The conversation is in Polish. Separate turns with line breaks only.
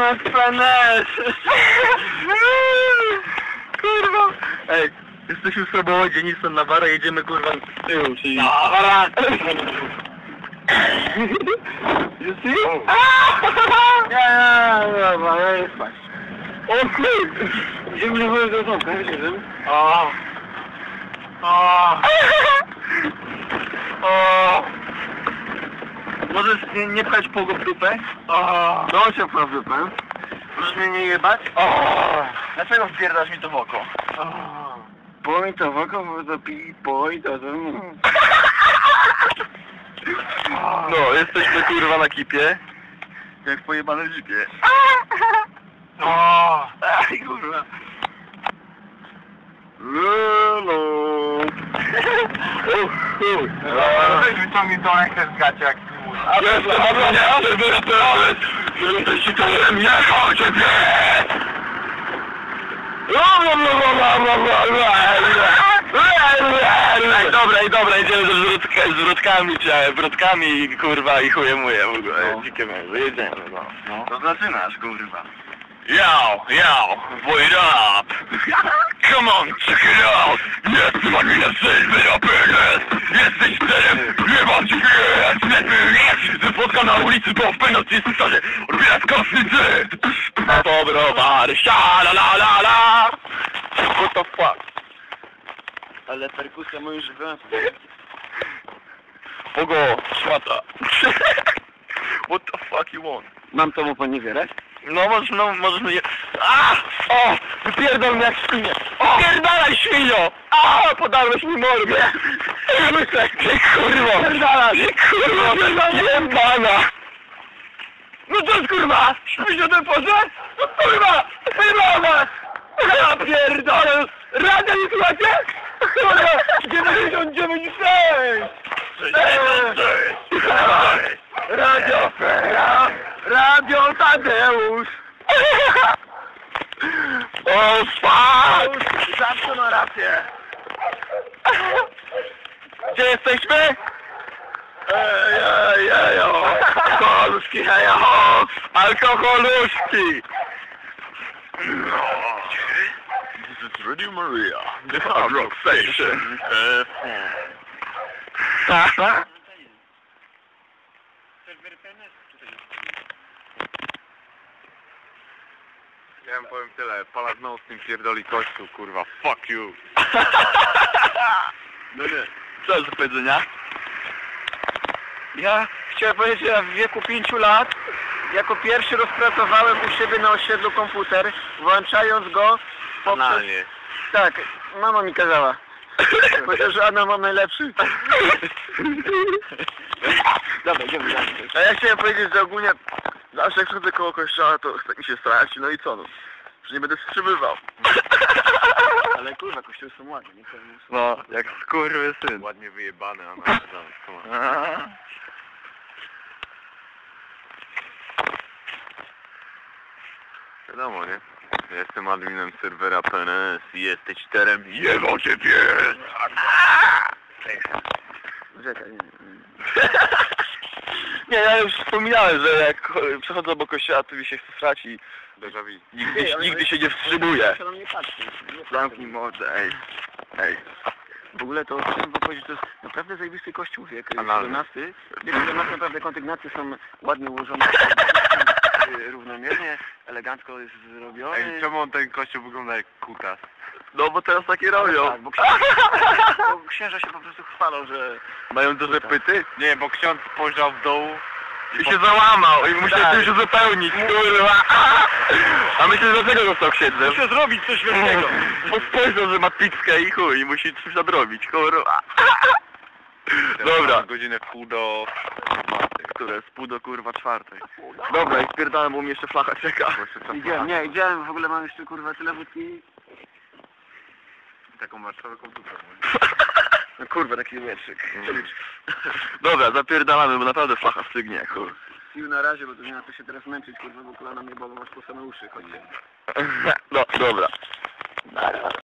na PNS! Kurwa! Ej, jesteśmy w Sobołodzie, Nissan Navara, jedziemy kurwa z tyłu, czyli... Navara! You see? Nie, ja jest spać. O kur... Idziemy na do domka, wiesz, idziemy? O! Możesz nie pchać pogo w dupę? No się pcha w dupę. Możesz mnie nie jebać? Dlaczego wpierdasz mi to w oko? Bo mi to w oko, bo to i to... No, jesteśmy kurwa na kipie. Jak pojebane w jeepie. Aj kurwa. Lolo.
Weź wyciągnij tą rękę z gacia, jak ty mówisz.
Dobra, idziemy z wrotkami, wrotkami kurwa i chujemuje w ogóle. Dzikie męże, jedziemy, no. To zaczynasz, kurwa. Yo, wait up! Come on, check it out! Jest magina sylwy penis! Jesteś celem, nie mam ci jest! Nie spotka na ulicy, bo w pełności jest w stanie odbierać kosmicy! To browary, la. What the fuck? Ale perkusja moim żywiołem. Pogo, szmata. What the fuck you want? Mam tobą poniewierać? No możesz mnie... Wypierdol mnie jak świnie! Pierdalaj, świnio! Podarłeś mi mordę! Ty kurwa! Ty kurwa! Jebana! No co jest kurwa? Śpisz o tym porze? No kurwa! Wyjmowa! Ja pierdolę! Radia nie słuchacie? Kurwa! 96! Radio Tadeusz! O fuck! Zawsze ma rację! Gdzie jesteśmy? Alkoholuszki, alkoholuszki! This is Radio Maria, the hard rock station.
Ja wam powiem tyle, Pala znowu z tym pierdoli kościół, kurwa, fuck you.
No nie, co jest do powiedzenia? Ja chciałem powiedzieć, że ja w wieku 5 lat jako pierwszy rozpracowałem u siebie na osiedlu komputer, włączając go poprzez... Tak, mama mi kazała. Chociaż Anna mam najlepszy. Dobra, idziemy dalej. A ja chciałem powiedzieć, że ogólnie zawsze jak chodzę koło kościoła, to chce mi się straci, no i co no? Że nie będę wstrzymywał. Ale kurwa, kościoły są ładne, nie powiem. No, jak skurwysyn.
Ładnie wyjebane, a nawet wiadomo, nie? Ja jestem adminem serwera PNS i jesteś terem jebał cię pies!
Czekaj, nie, ja już wspominałem, że jak przechodzę obok kościoła, to mi się chce srać i nigdy się nie wstrzymuje. Zamknij mordę, ej. W ogóle to chciałem powiedzieć, to jest naprawdę zajebisty kościół, wiek XVII. Wiek XVII naprawdę kontygnacje są ładnie ułożone, równomiernie, elegancko jest zrobiony.
Ej, czemu ten kościół wygląda jak kutas?
No bo teraz takie robią. Tak, bo księża się po prostu chwalą, że mają duże pyty.
Nie, bo ksiądz spojrzał w dół
i się załamał i musiał coś uzupełnić, kurwa. A myślę, że dlatego został księdzem. Muszę zrobić coś wielkiego. Bo spojrzał, że ma pizzkę i chuj, i musi coś nadrobić, kurwa. Dobra.
Godzinę pół do...
Które jest pół do kurwa 4. Dobra, i spierdałem, bo mnie jeszcze flacha czeka. Idziemy, w ogóle mam jeszcze kurwa tyle wódki.
Taką marszałę komputer.
No kurwa, taki mieczyk. Dobra, zapierdalamy, bo naprawdę flacha stygnie, kurwa. Sił na razie, bo to nie ma co się teraz męczyć, kurwa, bo kolana mnie bolą, aż po same uszy chodzi. No, dobra.